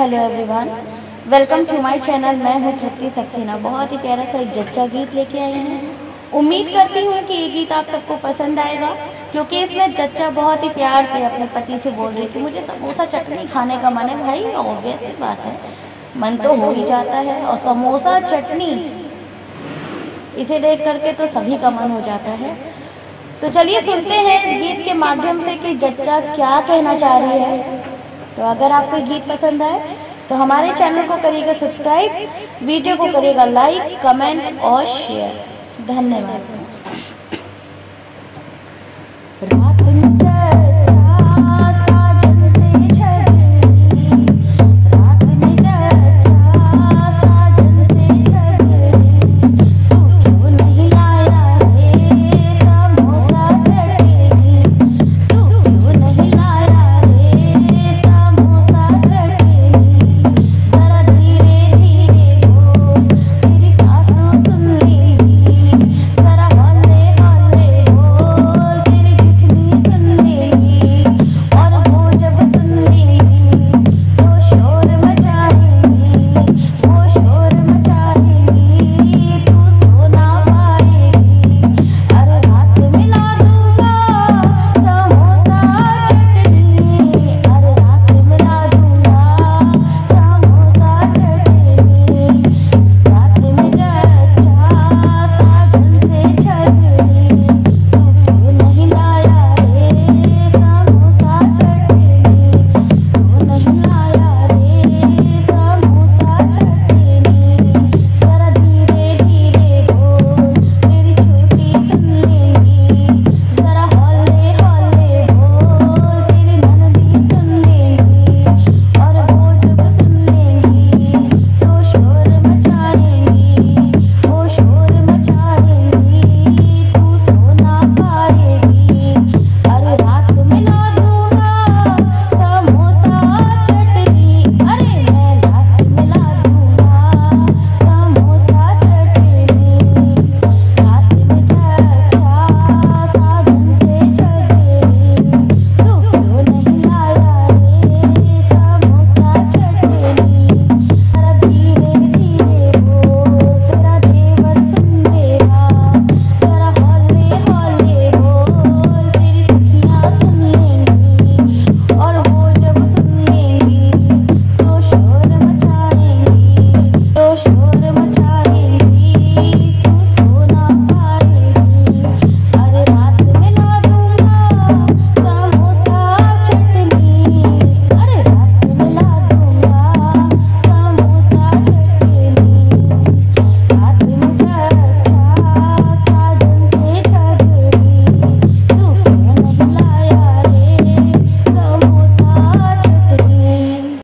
Hello everyone, welcome to my channel. मैं हूँ तृप्ति सक्सेना। बहुत ही प्यारा सा एक जच्चा गीत लेके आई हूँ। उम्मीद करती हूँ कि ये गीत आप सबको पसंद आएगा, क्योंकि इसमें जच्चा बहुत ही प्यार से अपने पति से बोल रही है कि मुझे समोसा चटनी खाने का मन है। भाई ऑब्वियस सी बात है, मन तो हो ही जाता है, और समोसा चटनी इसे देख करके तो सभी का मन हो जाता है। तो चलिए सुनते हैं इस गीत के माध्यम से कि जच्चा क्या कहना चाह रही है। तो अगर आपको गीत पसंद आए तो हमारे चैनल को करिएगा सब्सक्राइब, वीडियो को करिएगा लाइक, कमेंट और शेयर। धन्यवाद। रात